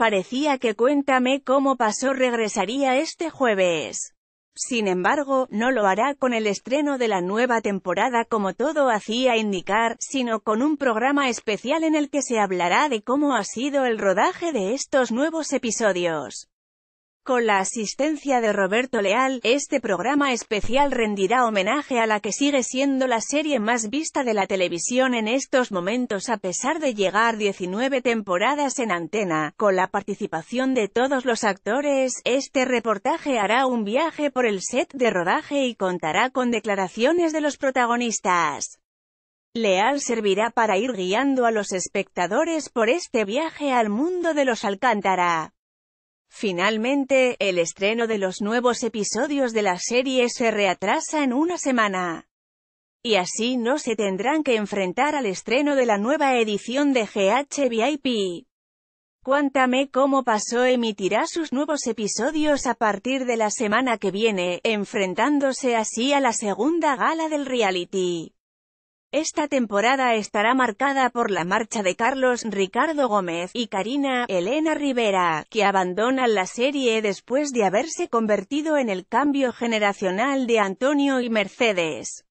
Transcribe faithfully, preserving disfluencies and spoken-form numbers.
parecía que Cuéntame cómo pasó regresaría este jueves. Sin embargo, no lo hará con el estreno de la nueva temporada como todo hacía indicar, sino con un programa especial en el que se hablará de cómo ha sido el rodaje de estos nuevos episodios. Con la asistencia de Roberto Leal, este programa especial rendirá homenaje a la que sigue siendo la serie más vista de la televisión en estos momentos a pesar de llegar diecinueve temporadas en antena. Con la participación de todos los actores, este reportaje hará un viaje por el set de rodaje y contará con declaraciones de los protagonistas. Leal servirá para ir guiando a los espectadores por este viaje al mundo de los Alcántara. Finalmente, el estreno de los nuevos episodios de la serie se reatrasa en una semana. Y así no se tendrán que enfrentar al estreno de la nueva edición de G H V I P. Cuéntame cómo pasó emitirá sus nuevos episodios a partir de la semana que viene, enfrentándose así a la segunda gala del reality. Esta temporada estará marcada por la marcha de Carlos Ricardo Gómez y Karina Elena Rivera, que abandonan la serie después de haberse convertido en el cambio generacional de Antonio y Mercedes.